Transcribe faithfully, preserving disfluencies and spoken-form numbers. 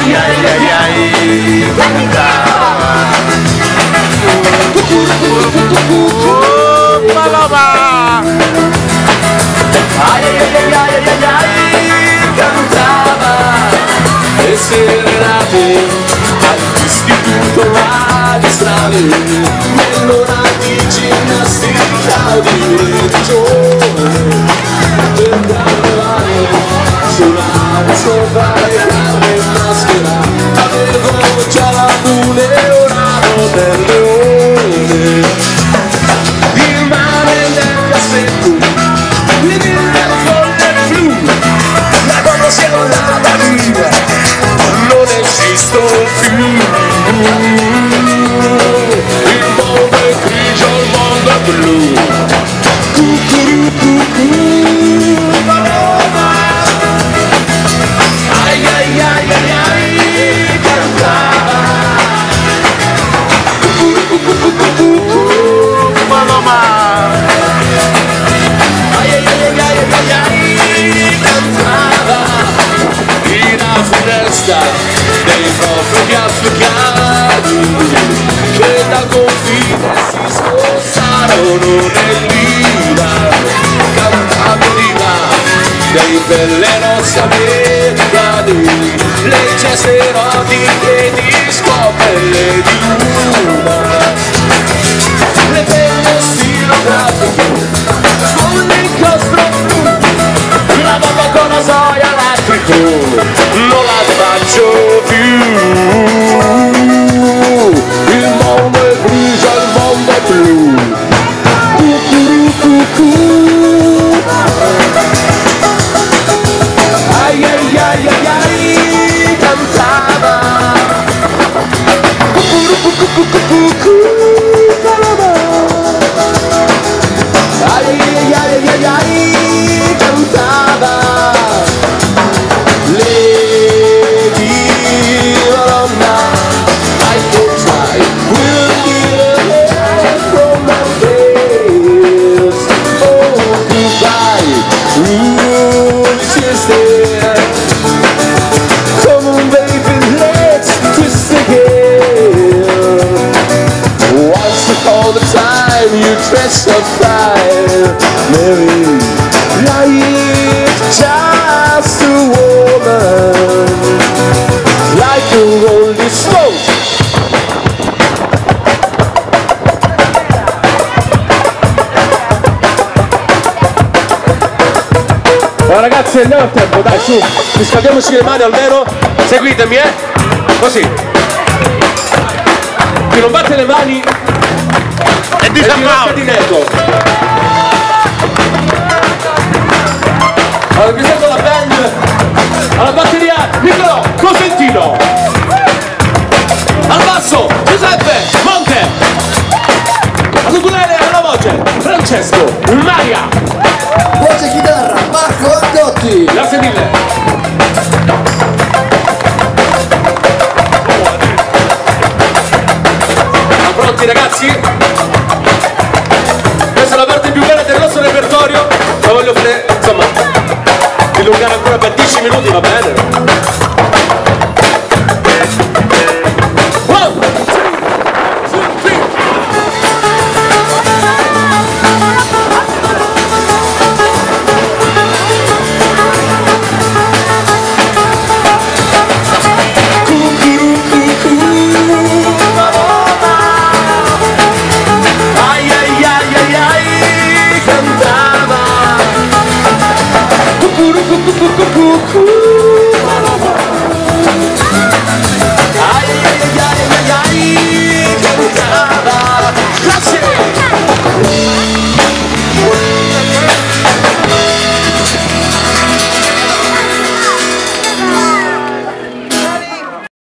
ai ai ai ai cantava. Oh, Paloma! Ai ai ai ai ai ai cantava. E serenate all'istituto magistrale, nell'ora di ginnastica di religione, per carnevale sulla sopra le gambe in maschera, avevo già la lune orano del leone, il mare nel cassetto, le mille folle blu, la conoscevo la via, non esisto più. Il mondo è grigio, il mondo è blu. Cucuru, cucuru, Paloma. Ai ai ai ai ai cantava. Cucuru, cucuru, Paloma. Ai ai ai ai ai ai cantava. In una finestra dei profughi africani che dal confine si spostarono nell'Iran, cantando l'Iran dei vellenos americani, le geste erotiche di scopelle di luna, le penne stilografiche con l'inchiostro blu, la bomba con rasoio elettrico non la faccio più. Il mondo è grigio, il mondo è blu. Cucuru, cucù. Ai ai ai ai ai cantava. Cucuru, cucù, cucù, ai ai ai ai ai cantava. Come on baby, let's twist again. Once upon a time you dressed up right, Mary, like just a woman, like a rolling stone. Oh, ragazzi, andiamo a tempo, dai, su, riscaldiamoci le mani almeno, seguitemi, eh, così. Chi non batte le mani è disapplauso di netto. Allora, presento la band, alla batteria Nicolò Cosentino, al basso Giuseppe Monte, all'ukulele alla voce Francesco Maria, voce chitarra Marco Andotti, la sedile. Siamo pronti ragazzi? Questa è la parte più bella del nostro repertorio, la voglio fare, insomma, dilungare ancora per dieci minuti, va bene?